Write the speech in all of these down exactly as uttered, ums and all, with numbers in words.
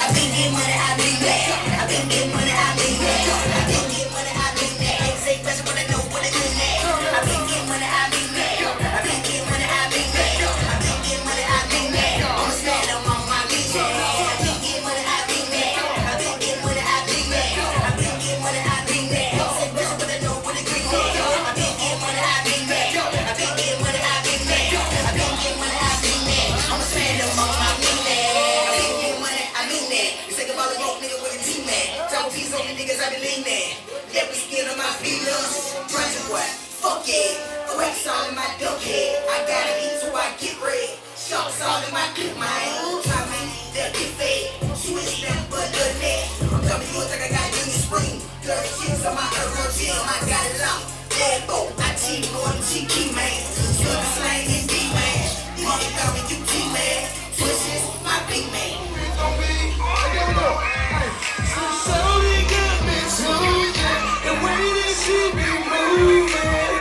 I've been getting money, I've been that. I've been getting money, I've been that. I've been getting money, I've been that. Ain't say special, but I know what I do that. I've been getting money, I've been that. I've been getting money, I've been that. I've been getting money, I've been that. I'm a stand up on my knees. I've been getting money, I've been that. I've been getting money, I've been that. I've been getting money, I've been that. Ain't say special, but I know what I do that. I've been getting money, I've been that. I've been getting money, I've been that. I've been getting money, I've been that. I'm a stand up on my knees. I've been getting money, I mean that. You think about the broke nigga with a T-man. Double P's on the niggas I be leaning. Every skin on my feelers. Brunch boy, fuck yeah. Wax all in my duck head. I gotta eat so I get red. Sharks all in my cook, man. Try me, they'll get fed. Switch them but the net. I'm coming you like I got Union Spring. Dirty chicks on my herbal gym. I got it out. Ekpoh, I cheat more than she keep, man. Good slang and D, man. Money coming, you T, man. Twishes, my big man. It's gonna be, I give it up. So Shawty got me choosing the way that she be moving.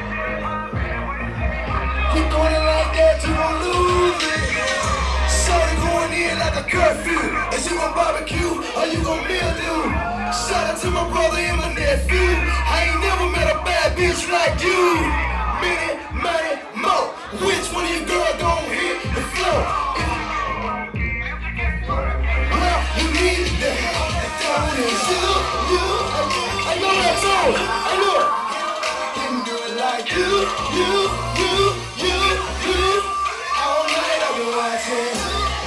Keep going it like that, you gon' lose it. Shawty going in like a curfew. Is you gon' barbecue or you gon' mildew? Shout out to my brother and my nephew. I ain't never met a bad bitch like you. Minute, money, more. Which one of you girls gon' hit the floor? Well, you need the help. That is you, you. I know that song. I know it. Can do it like you, you, you, you, you. All night I've been watching.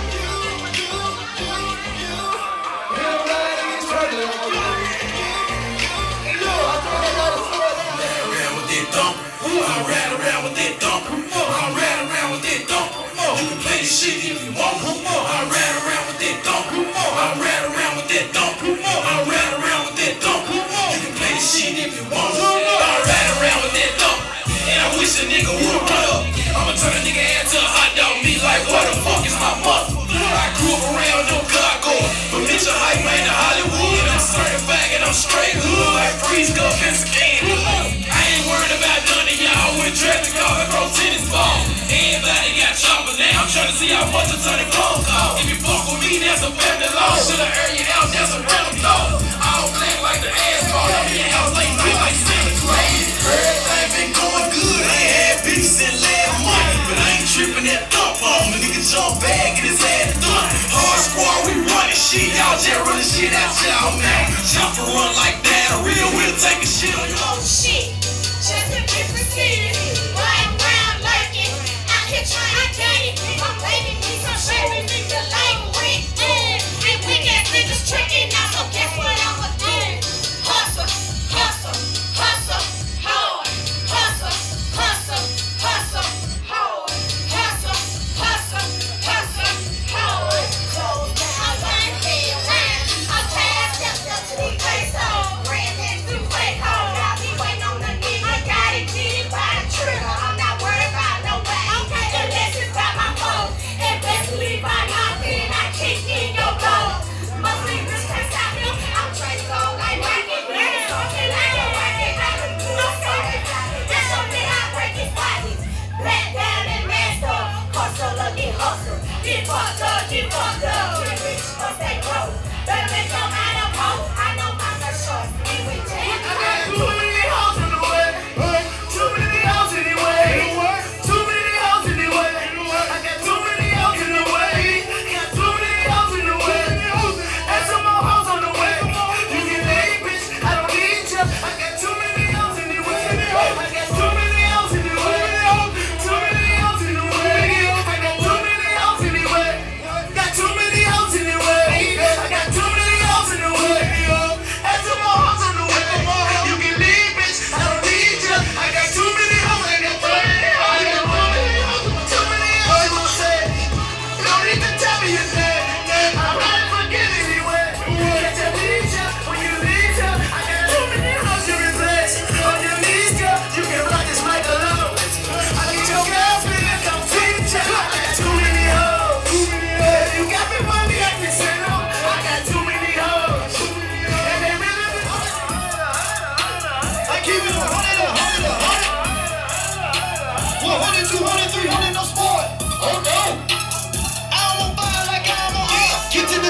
I ride around with that dump. I ride around with that dump. You can play this shit if you want. I ride around with that dump. I ride around with that dump. I ride around with that dump. You can play this shit if you want. I ride around with that dump. And I wish a nigga would run up. I'ma turn a nigga ass to a hot dog meat like what the fuck is my muscle? I grew up around no cargo. From Mitchell Hype man to Hollywood. I'm certified and I'm straight hood like Freeze Cup and Scan. I ain't worried about none of y'all with a traffic car and throw tennis ball. Everybody got choppers now. I'm trying to see how much a ton of clothes cost. If you fuck with me, that's a family law. Should I air you out? That's a random thought. All black like the asphalt. I'm in your house late night like Santa Claus. Everything been going good. I ain't had bitches in last month, but I ain't tripping that thump on. The nigga jump back and his ass done. Hard squad, we running shit. Y'all just running shit out y'all now. Jump and run like that. Real will take a shit on your own shit. Just a different city, right around lurking. I can try, I got it. My baby needs some shaving, nigga like rent. And weak ass niggas tricking now, so guess what I'ma do? Hustle, hustle, hustle, hard. Hustle, hustle, hustle, hard. Hustle, hustle, hustle, hard. Close down, line, head round. I'm past, stepped up to the face, so ran into fake hard. I'll be waiting on the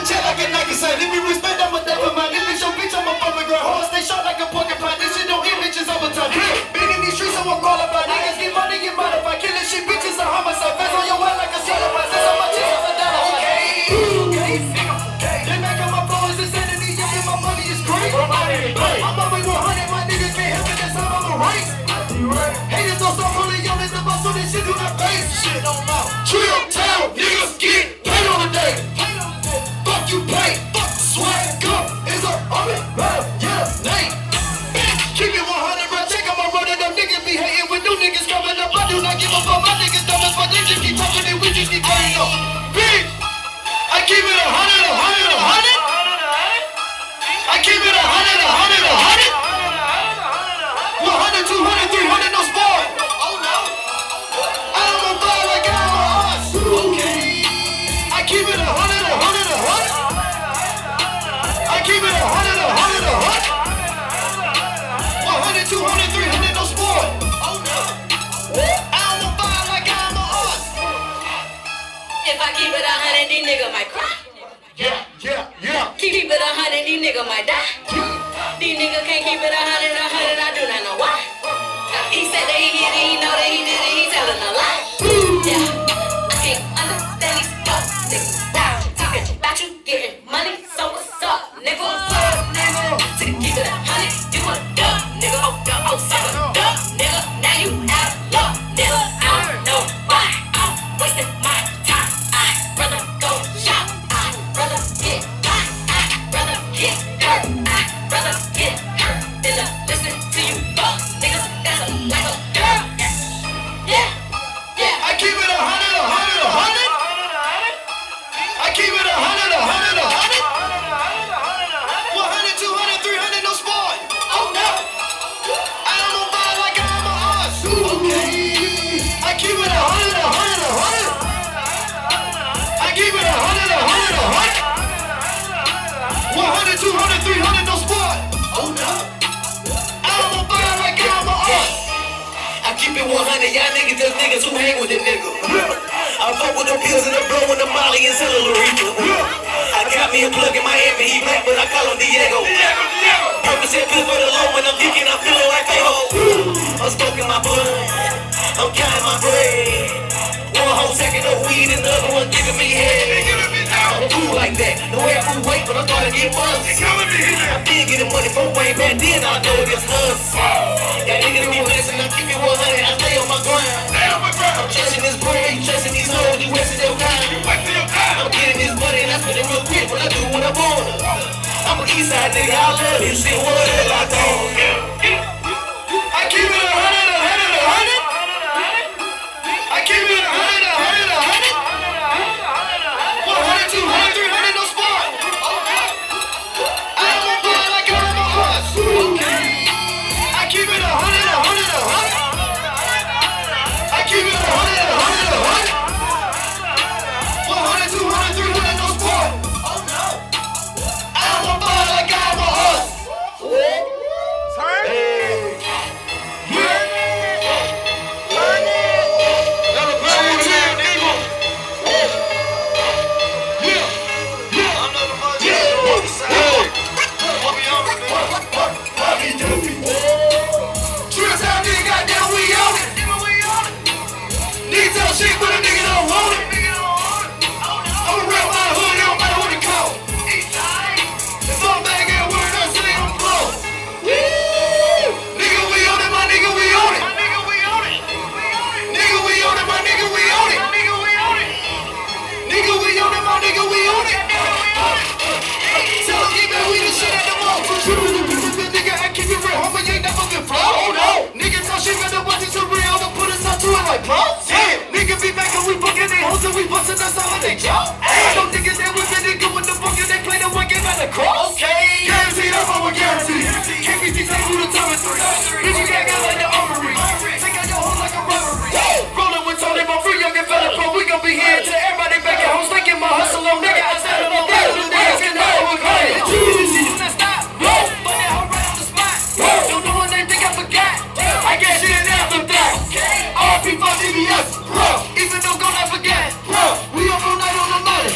check like a Nike sign. If you respect, I'm a never mind. If it's your bitch, I'm a public girl. Horse, stay sharp like a porcupine. This shit don't hit bitches over time. Been in these streets, I won't call about niggas. Get money, get modified. Killing shit, bitches are homicide. Fast on your way like a certified. That's how much is a dollar. Okay. They make up my flow is insanity. Yeah, and my money is great. I'm always one hundred. My niggas can't help it. That's how I'm a race. Haters don't stop pulling on this. The boss on this shit do not base. Shit on mouth. Trill town, niggas get paid on the day. Fuck you pay. Fuck swag up is a army. Yeah, name. Keep it one hundred, bro. Check out my brother. Them niggas be hating with new niggas coming up. I do not give a fuck. My niggas dumb as fuck. They just keep talking and we just keep turning up. Bitch, I keep it a hundred, a hundred, a hundred. I keep it a hundred, a hundred, a hundred. one hundred, two hundred, three hundred, no sport. Oh no. I'm on fire like I'm on us. Okay. I keep it a hundred, a hundred, a hundred. I keep it a hundred, a hundred, a hundred. one hundred, two hundred, three hundred, no sport. Oh no. I'm on fire like I'm on us. If I keep it a hundred, these niggas might cry. Yeah, yeah, yeah. Keep it a hundred, these niggas might die. These niggas can't keep it a hundred, a hundred, I do not know why. He said that he hit it, he know that he did it, he telling a lie. Yeah, I can't understand these fuck niggas. Down, talking about you getting money, so what's up, nigga? What's up, nigga? To keep it a hundred, you a duck, nigga. Oh, duck, oh, sucker, duck, nigga. Now you out of luck, nigga. I don't know why I'm wasting my time. I'd rather go shop, I'd rather get high, I'd rather get hurt, I'd rather get hurt than to listen to you fuck niggas. That's a like a girl. Yeah, yeah. I keep it a hundred, a hundred, a hundred. I keep it a hundred, a hundred, a hundred. one hundred, two hundred, three hundred, no sport. Oh no. I'm on fire like I'm on us. Okay. I keep it a hundred, a hundred, a hundred. I keep it a hundred, a hundred, a hundred. one hundred, two hundred, three hundred, no sport. Oh no. I'm on fire like I'm on us. I keep it one hundred, y'all niggas just niggas who hang with the nigga. I fuck with the pills and the blow and the molly and cellular reaper. I got me a plug in Miami, he black, but I call him Diego. Purpose and pill for the low when I'm geeking, I'm feeling like Ekpoh. I'm smoking my blood, I'm counting my bread. One whole second of weed and the other one giving me head. I'm cool like that, no air food weight, but I'm starting to get buzzed. I've been getting money from way back then, I know it's us. That niggas be blessing, I keep it one hundred, I stay on my ground. I'm chasing this bread, you chasing these hoes, you wasting your time. I'm getting this money and I spend it real quick, but I do what I want. I'm an east side nigga, I love this shit, what hell I don't. I keep it a hundred, a hundred, a hundred. I keep it a hundred, a hundred, a hundred. one hundred, two hundred, three hundred, no sport. I'm on fire like I'm on us. Okay. I keep it a hundred, a hundred, a hundred. I keep it a hundred, a hundred, a hundred. one hundred, two hundred, three hundred, no sport. Oh no. I'm on fire like I'm on us. Shit, but a nigga don't want it. I'm around my hood, it don't matter what it costs. If I'm back at work, I say I'm close. Nigga, we on it, my nigga, we on it. Nigga, we on it, my nigga, we on it. Nigga, we on it, my nigga, we on it. Tell him, keep it, we the shit at the mall. Nigga, I keep it real, homie, you ain't never been flawed. Oh no. Nigga, talk shit, better watch it to real, don't put us out to it like blow. Be back and we fucking they hoes and we bustin' us out of they jaw. Hey, no niggas that we really good with the fucking they play the one game at the cross. Okay, guaranteed, I'm over guaranteed. Can't be these who the time is three. Bitch, you got got like the armory. Take out your hoe like a robbery. Rollin' with Tony, my free young and fella pro. We gon' be here till everybody back at home. Stinking my hustle on nigga. I said it on that little niggas can know we're playing. Shit, let's stop. Roll, but that hoe right on the spot. Don't know what they think I forgot. I got shit in after that. R P for G B S. Bro, even though go not forget, bro, we up all night on the money.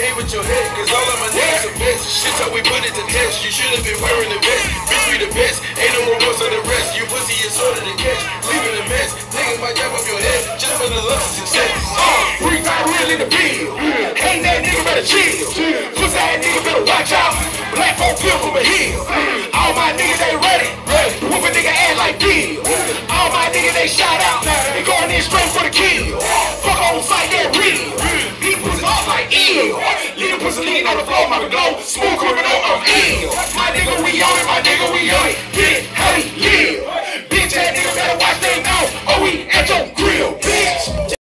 play with your head, cause all of my niggas are best. Shit, so we put it to test. You should have been wearing the vest. Bitch, we the best. Ain't no more rules on the rest. You pussy is sorta to catch. Leaving a mess. Niggas might jump off your head just for the love of success. Uh, we got real in the field. Ain't that nigga better chill.